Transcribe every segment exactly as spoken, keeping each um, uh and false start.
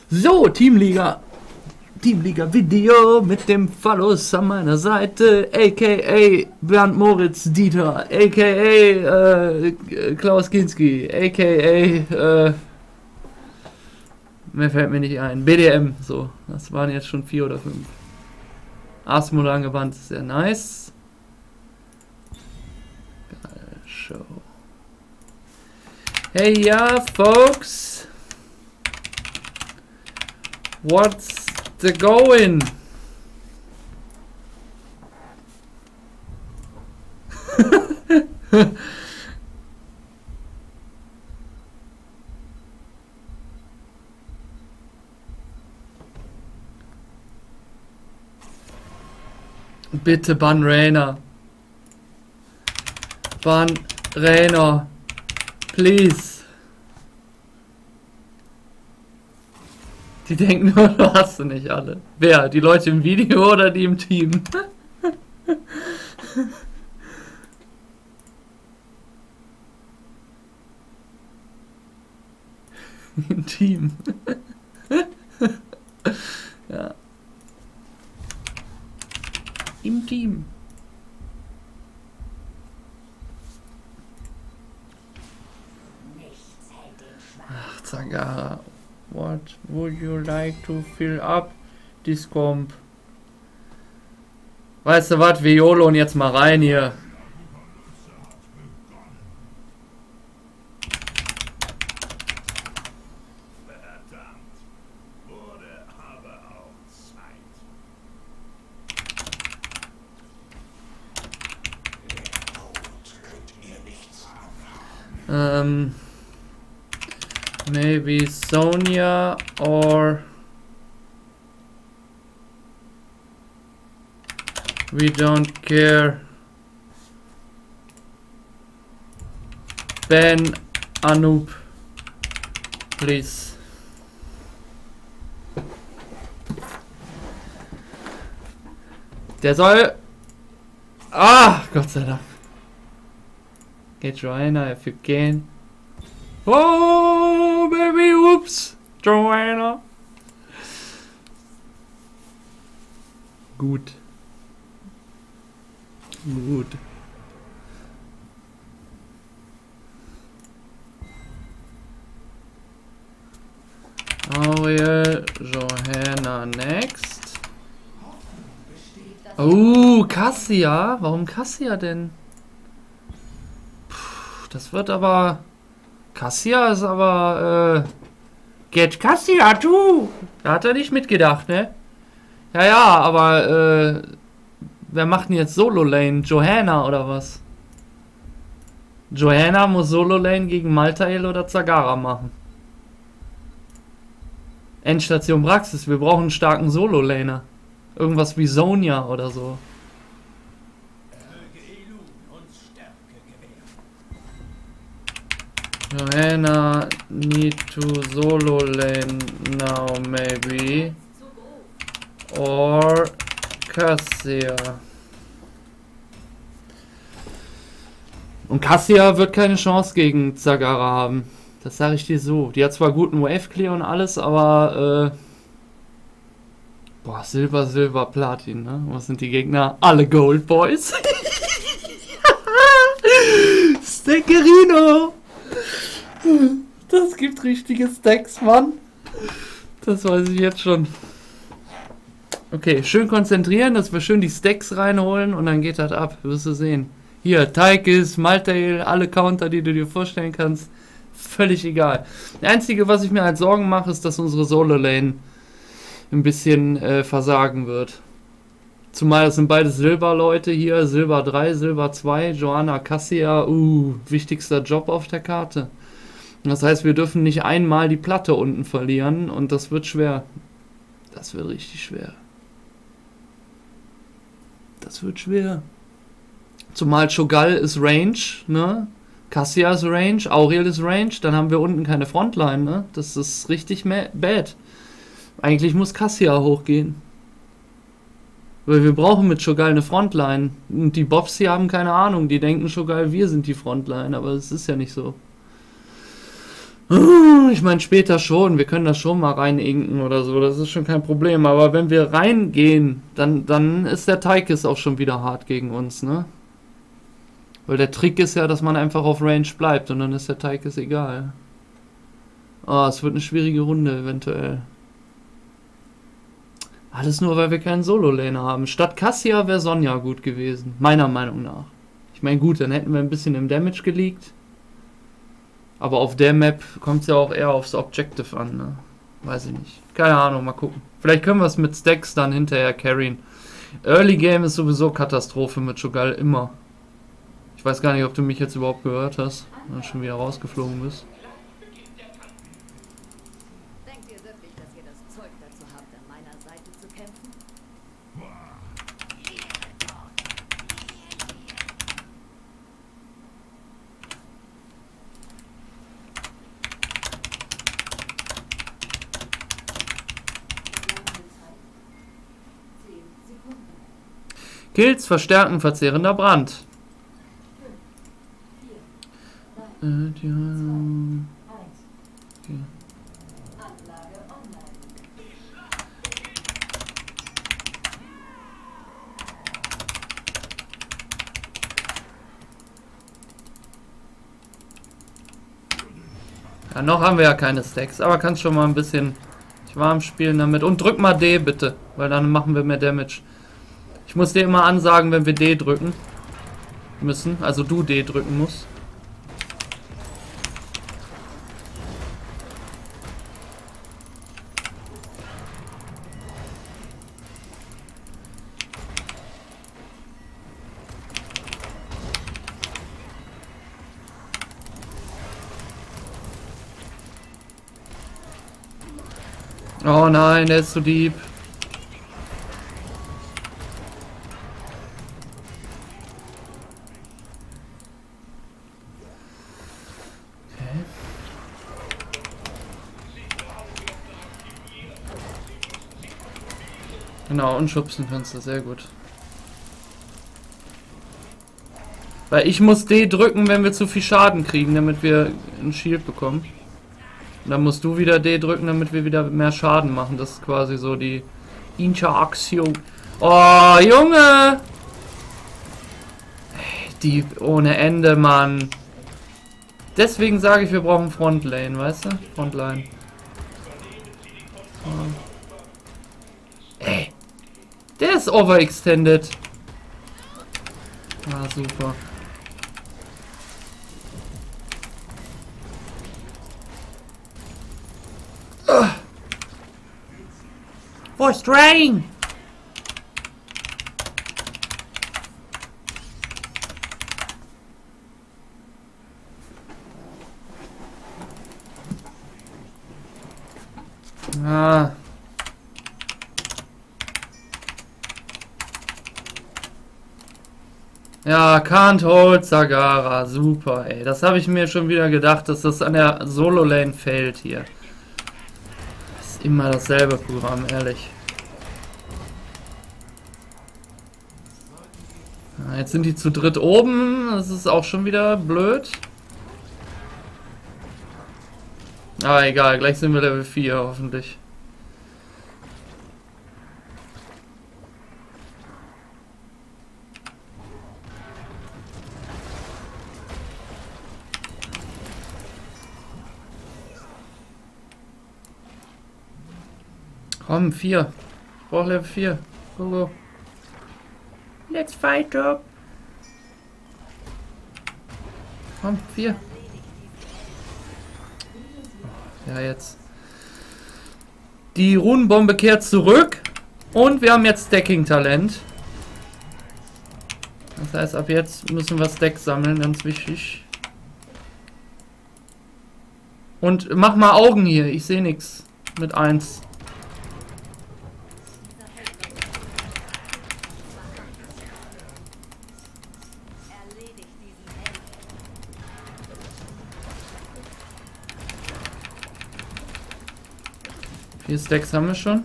So, Teamliga. Teamliga Video mit dem Phallus an meiner Seite, aka Bernd Moritz Dieter, aka äh, Klaus Kinski, aka äh, mehr fällt mir nicht ein, B D M, so, das waren jetzt schon vier oder fünf. Asmodee angewandt ist sehr nice. Geile Show. Hey ja, folks. What's the going? Bitte ban Rainer. Ban Rainer. Please. Die denken nur, du hast du nicht alle. Wer? Die Leute im Video oder die im Team? Im Team. Ja. Im Team. Ach, Zagara. What would you like to fill up this comp? Weißt du was, wir YOLO'n jetzt mal rein hier. Ähm... Maybe Sonya or we don't care. Ben Anoop, please. Der soll. Ah, Gott sei Dank. Get Joanna if you can. Oh, baby, whoops, Joanna. Gut. Gut. Auriel, Johanna next. Oh, Cassia. Warum Cassia denn? Puh, das wird aber... Cassia ist aber, äh, Get Cassia, du! Da hat er nicht mitgedacht, ne? Ja, ja, aber, äh, wer macht denn jetzt Solo-Lane? Johanna oder was? Johanna muss Solo-Lane gegen Maltael oder Zagara machen. Endstation Praxis, wir brauchen einen starken Solo-Laner. Irgendwas wie Sonya oder so. Johanna need to solo lane now maybe. Or Cassia. Und Cassia wird keine Chance gegen Zagara haben. Das sage ich dir so. Die hat zwar guten Wave Clear und alles, aber äh, boah, Silber, Silber, Platin, ne? Was sind die Gegner? Alle Gold Boys. Steckerino. Das gibt richtige Stacks, Mann. Das weiß ich jetzt schon. Okay, schön konzentrieren, dass wir schön die Stacks reinholen und dann geht das ab. Wirst du sehen. Hier, Taikis, Maltael, alle Counter, die du dir vorstellen kannst. Völlig egal. Das Einzige, was ich mir halt Sorgen mache, ist, dass unsere Solo-Lane ein bisschen äh, versagen wird. Zumal das sind beide Silber-Leute hier. Silber drei, Silber zwei, Johanna, Cassia. Uh, wichtigster Job auf der Karte. Das heißt, wir dürfen nicht einmal die Platte unten verlieren und das wird schwer. Das wird richtig schwer. Das wird schwer. Zumal Cho'Gall ist Range, ne? Cassia ist Range, Auriel ist Range, dann haben wir unten keine Frontline, ne? Das ist richtig bad. Eigentlich muss Cassia hochgehen. Weil wir brauchen mit Cho'Gall eine Frontline. Und die Bobs hier haben keine Ahnung, die denken Cho'Gall, wir sind die Frontline, aber es ist ja nicht so. Ich meine, später schon. Wir können das schon mal reininken oder so. Das ist schon kein Problem. Aber wenn wir reingehen, dann, dann ist der Teig auch schon wieder hart gegen uns, ne? Weil der Trick ist ja, dass man einfach auf Range bleibt und dann ist der Teig egal. Oh, es wird eine schwierige Runde eventuell. Alles nur, weil wir keinen Solo-Laner haben. Statt Cassia wäre Sonja gut gewesen. Meiner Meinung nach. Ich meine, gut, dann hätten wir ein bisschen im Damage geleakt. Aber auf der Map kommt es ja auch eher aufs Objective an, ne? Weiß ich nicht. Keine Ahnung, mal gucken. Vielleicht können wir es mit Stacks dann hinterher carryen. Early Game ist sowieso Katastrophe mit Cho'Gall, immer. Ich weiß gar nicht, ob du mich jetzt überhaupt gehört hast, wenn du schon wieder rausgeflogen bist. Denkt ihr wirklich, dass ihr das Zeug dazu habt, an meiner Seite zu kämpfen? Kills verstärken verzehrender Brand. Äh, die, okay. Ja, noch haben wir ja keine Stacks, aber kannst schon mal ein bisschen warm spielen damit. Und drück mal D bitte, weil dann machen wir mehr Damage. Ich muss dir immer ansagen, wenn wir D drücken müssen, also du D drücken musst. Oh nein, der ist zu deep. Okay. Genau, und schubsen kannst du, sehr gut. Weil ich muss D drücken, wenn wir zu viel Schaden kriegen, damit wir ein Shield bekommen. Und dann musst du wieder D drücken, damit wir wieder mehr Schaden machen. Das ist quasi so die Interaktion. Oh, Junge! Die ohne Ende, Mann. Deswegen sage ich, wir brauchen Frontlane, weißt du? Frontline. Oh. Ey! Der ist overextended. Ah, super. Forced Rain! Ah. Ja, Can't Hold Zagara, super, ey. Das habe ich mir schon wieder gedacht, dass das an der Solo-Lane fällt hier. Immer dasselbe Programm, ehrlich. Jetzt sind die zu dritt oben. Das ist auch schon wieder blöd. Aber egal, gleich sind wir Level vier, hoffentlich. Komm, vier. Ich brauche Level vier. Go, go. Let's fight up. Komm, vier. Ja, jetzt. Die Runenbombe kehrt zurück. Und wir haben jetzt Stacking-Talent. Das heißt, ab jetzt müssen wir Stacks sammeln, ganz wichtig. Und mach mal Augen hier. Ich sehe nichts. Mit eins. Vier Stacks haben wir schon.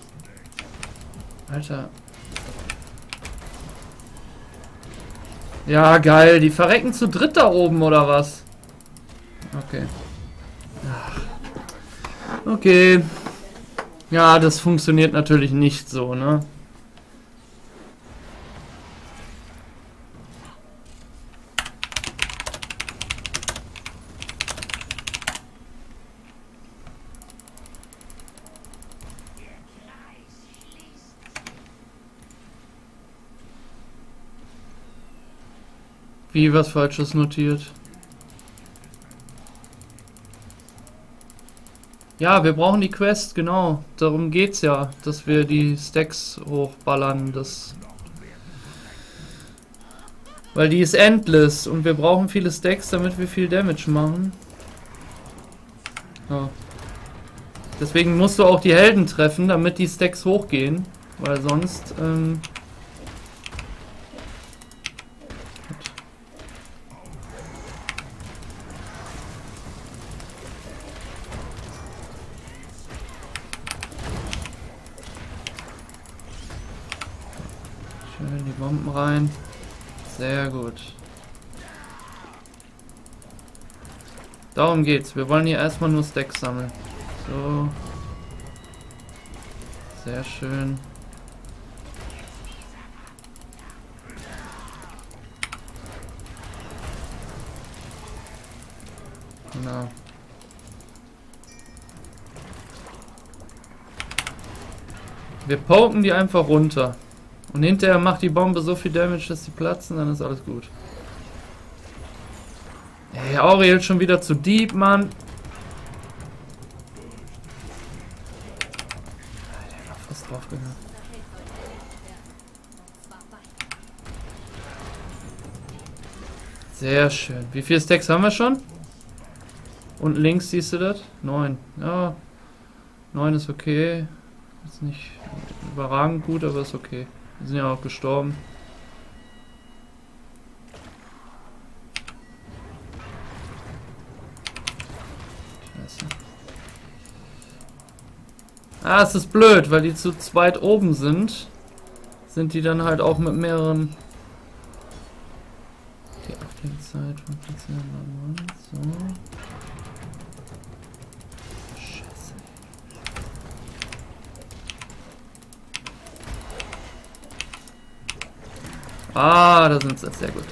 Alter. Ja, geil. Die verrecken zu dritt da oben, oder was? Okay. Okay. Ja, das funktioniert natürlich nicht so, ne? Wie was Falsches notiert? Ja, wir brauchen die Quest, genau. Darum geht's ja, dass wir die Stacks hochballern. Das Weil die ist endless und wir brauchen viele Stacks, damit wir viel Damage machen. Ja. Deswegen musst du auch die Helden treffen, damit die Stacks hochgehen. Weil sonst... Ähm Schön die Bomben rein. Sehr gut. Darum geht's. Wir wollen hier erstmal nur Stacks sammeln. So. Sehr schön. Genau. Wir poken die einfach runter. Und hinterher macht die Bombe so viel Damage, dass sie platzen, dann ist alles gut. Ey, Auriel schon wieder zu deep, Mann. Der war fast drauf gegangen. Sehr schön. Wie viele Stacks haben wir schon? Und links siehst du das? Neun. Ja. Neun ist okay. Ist nicht überragend gut, aber ist okay. Wir sind ja auch gestorben. Scheiße. Ah, es ist blöd, weil die zu zweit oben sind. Sind die dann halt auch mit mehreren... Okay, auf die Zeit von so. Ah, da sind sie. Sehr gut.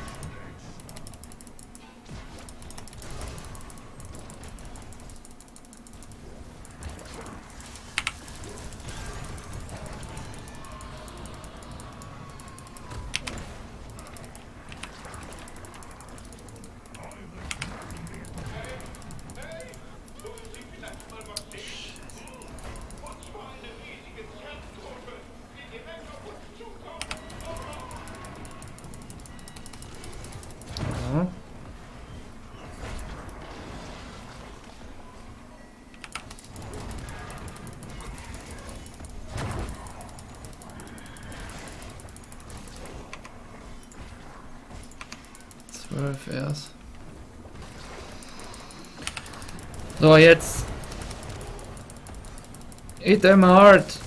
zwölf erst. So, jetzt. Hit them hard.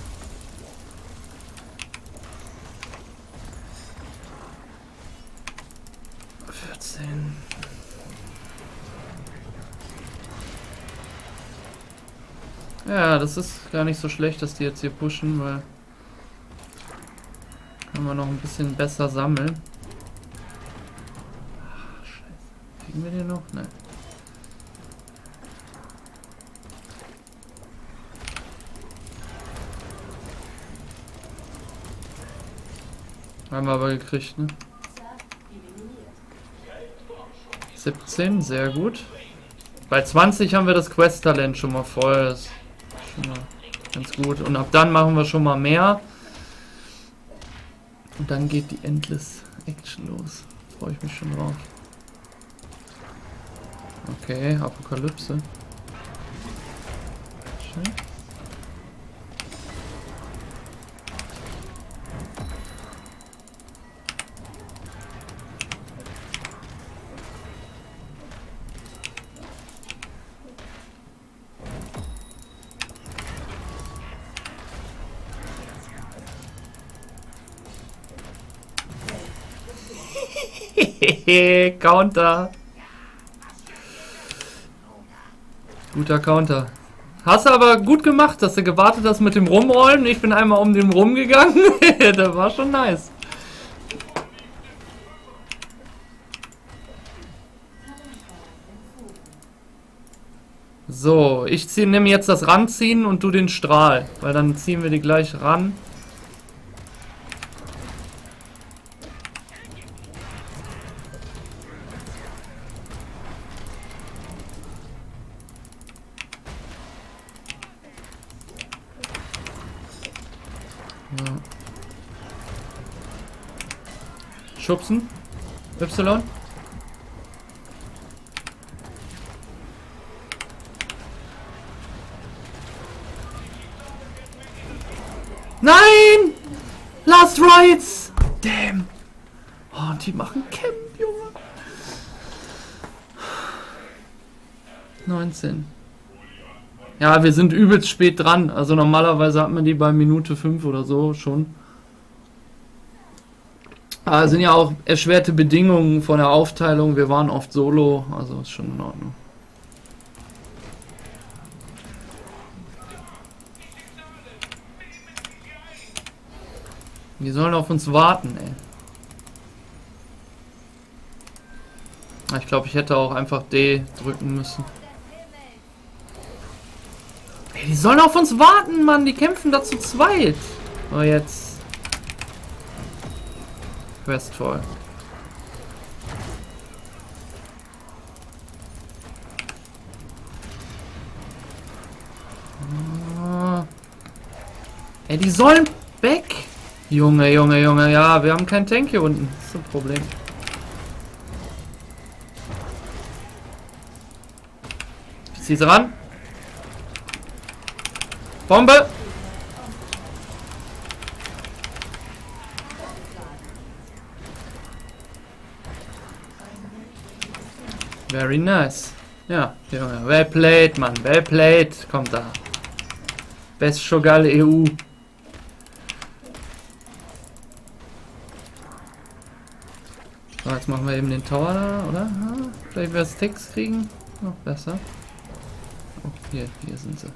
vierzehn. Ja, das ist gar nicht so schlecht, dass die jetzt hier pushen, weil können wir noch ein bisschen besser sammeln. Kriegen wir den noch? Nein. Haben wir aber gekriegt, ne? siebzehn, sehr gut. Bei zwanzig haben wir das Quest-Talent schon mal voll. Das ist schon mal ganz gut. Und ab dann machen wir schon mal mehr. Und dann geht die Endless Action los. Freue ich mich schon drauf. Okay, Apokalypse. Schön. Counter. Guter Counter. Hast du aber gut gemacht, dass du gewartet hast mit dem Rumrollen. Ich bin einmal um den rumgegangen. Das war schon nice. So, ich zieh, nehme jetzt das Ranziehen und du den Strahl, weil dann ziehen wir die gleich ran. Ja. Schubsen. Y. Nein! Last Rights! Damn! Oh, und die machen Camp, Junge. neunzehn. Ja, wir sind übelst spät dran. Also normalerweise hat man die bei Minute fünf oder so schon. Aber es sind ja auch erschwerte Bedingungen von der Aufteilung. Wir waren oft solo, also ist schon in Ordnung. Die sollen auf uns warten, ey. Ich glaube, ich hätte auch einfach D drücken müssen. Ey, die sollen auf uns warten, Mann. Die kämpfen da zu zweit. Oh, jetzt. Questvoll. Oh. Ey, die sollen weg. Junge, Junge, Junge, ja, wir haben keinen Tank hier unten. Das ist ein Problem. Ich zieh's ran. Bombe! Very nice. Ja, Junge, well played, Mann, well played. Kommt da. Best Shogal E U. So, jetzt machen wir eben den Tower da, oder? Ja, vielleicht wir Sticks kriegen. Noch besser. Oh, hier, hier sind sie.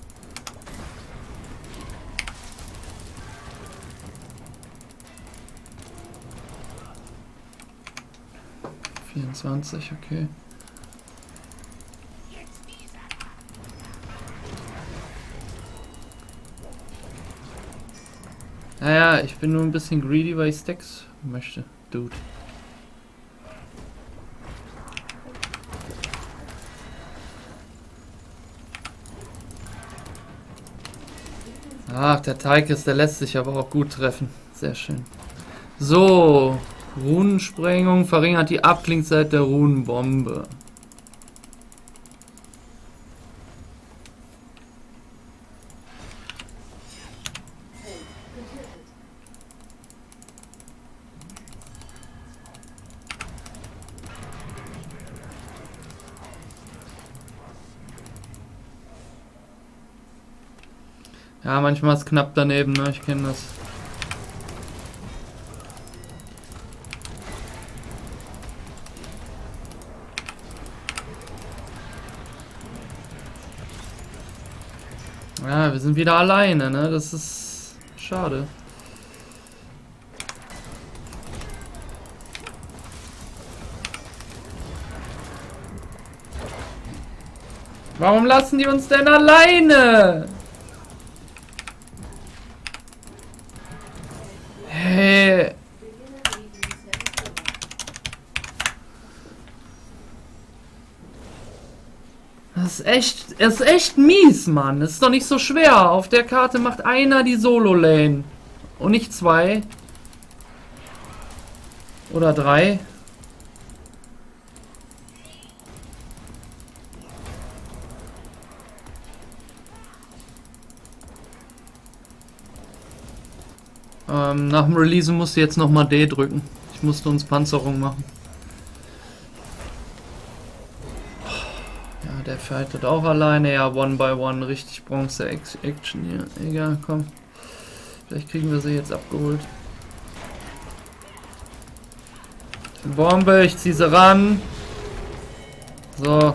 vierundzwanzig, okay. Naja, ich bin nur ein bisschen greedy, weil ich Stacks möchte, Dude. Ach, der Teig der lässt sich aber auch gut treffen. Sehr schön. So, Runensprengung verringert die Abklingzeit der Runenbombe. Ja, manchmal ist es knapp daneben, ne? Ich kenne das. Ja, wir sind wieder alleine, ne? Das ist schade. Warum lassen die uns denn alleine? Hey. Das ist echt, das ist echt mies, Mann. Das ist doch nicht so schwer. Auf der Karte macht einer die Solo-Lane. Und nicht zwei. Oder drei. Ähm, nach dem Release musste jetzt nochmal D drücken. Ich musste uns Panzerung machen. Ja, der fightet auch alleine. Ja, one by one. Richtig Bronze-Action hier. Egal, komm. Vielleicht kriegen wir sie jetzt abgeholt. Bombe, ich zieh sie ran. So.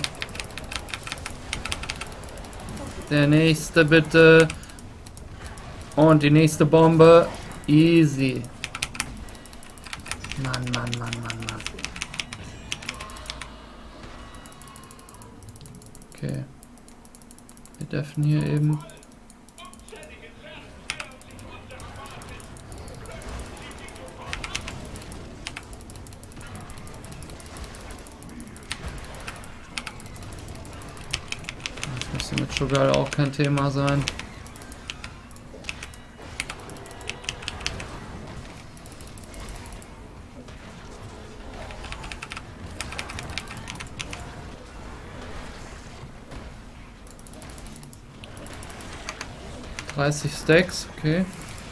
Der nächste bitte. Und die nächste Bombe. Easy. Mann, Mann, Mann, Mann, Mann. Okay. Wir dürfen hier eben... Das müsste mit Sugar auch kein Thema sein. dreißig Stacks, okay.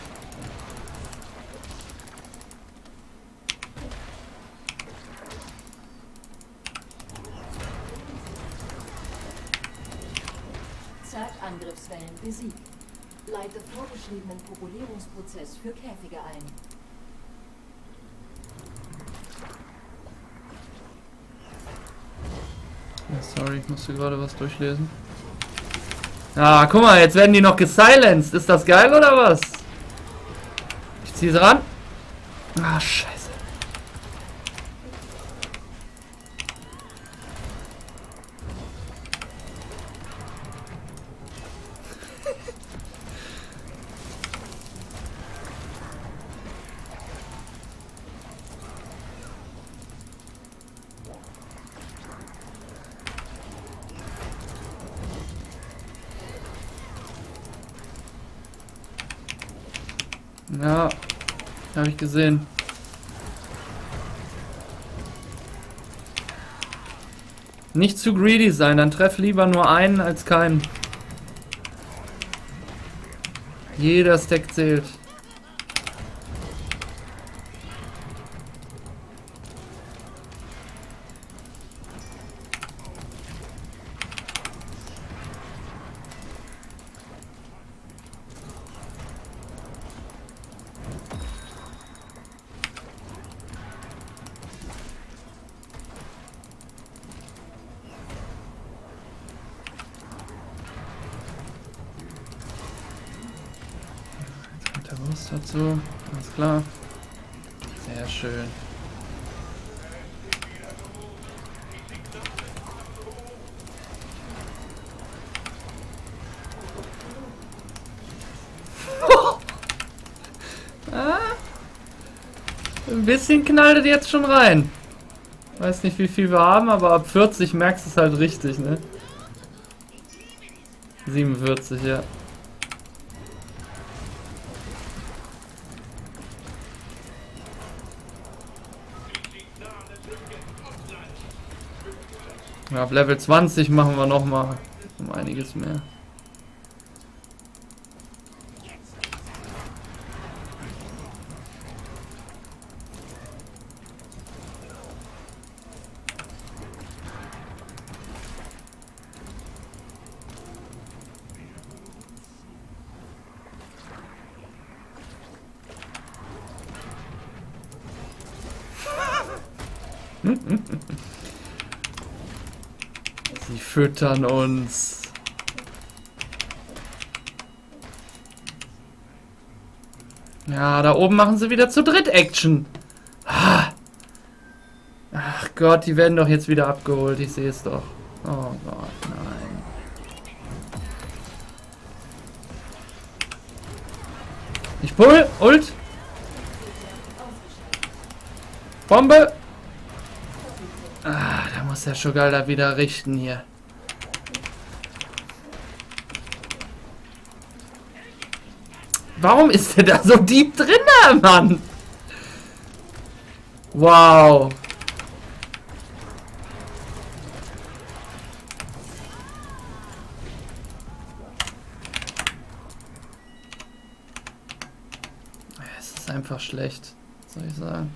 Zerg-Angriffswellen besiegt. Leite vorgeschriebenen Populierungsprozess für Käfige ein. Ja, sorry, ich musste gerade was durchlesen. Ah, guck mal, jetzt werden die noch gesilenced. Ist das geil oder was? Ich ziehe es ran. Ah, scheiße. Ja, habe ich gesehen. Nicht zu greedy sein, dann treff lieber nur einen als keinen. Jeder Stack zählt. Was dazu? Alles klar. Sehr schön. Ah, ein bisschen knallt es jetzt schon rein. Weiß nicht, wie viel wir haben, aber ab vierzig merkst du es halt richtig, ne? siebenundvierzig, ja. Ja, ab Level zwanzig machen wir noch mal um einiges mehr. Sie füttern uns. Ja, da oben machen sie wieder zu dritt Action. Ach Gott, die werden doch jetzt wieder abgeholt. Ich sehe es doch. Oh Gott, nein. Ich pull, Ult. Bombe. Ah, da muss der Sugar da wieder richten hier. Warum ist der da so deep drin, Mann? Wow. Es ist einfach schlecht, soll ich sagen.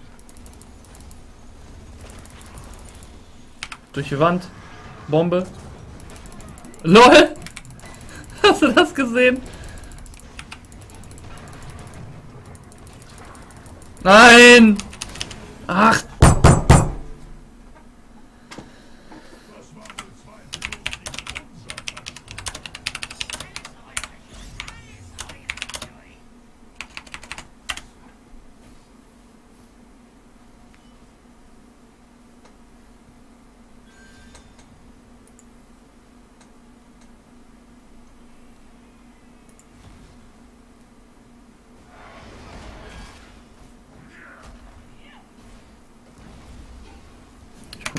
Durch die Wand. Bombe. LOL! Hast du das gesehen? Nein! Ach!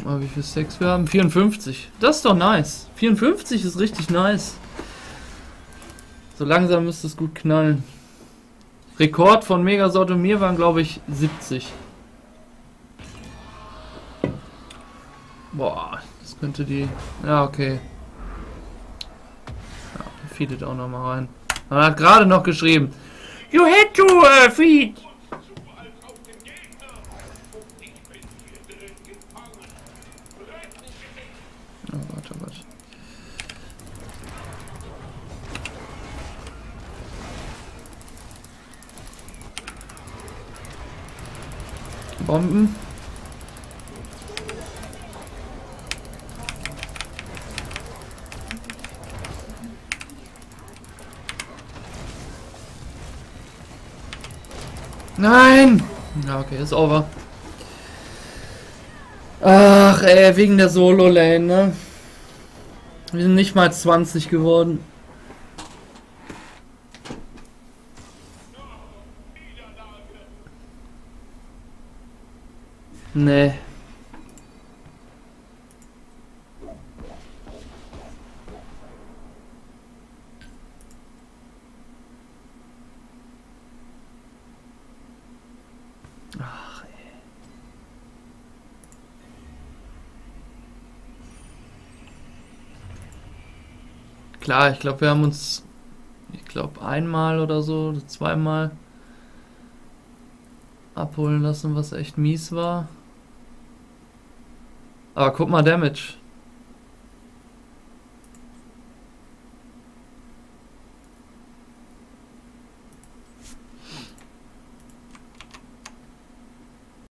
mal, wie viel Stacks wir haben. vierundfünfzig. Das ist doch nice. vierundfünfzig ist richtig nice. So langsam müsste es gut knallen. Rekord von Megasort und mir waren, glaube ich, siebzig. Boah, das könnte die... Ja, okay. Ja, feedet auch noch mal rein. Man hat gerade noch geschrieben. You had to uh, feed. Oh, warte, warte. Bomben. Nein! Ja, okay, ist over. Ach, ey, wegen der Solo-Lane, ne? Wir sind nicht mal zwanzig geworden. Nee. Ach, ey. Klar, ich glaube, wir haben uns, ich glaube, einmal oder so, oder zweimal abholen lassen, was echt mies war. Aber guck mal, Damage.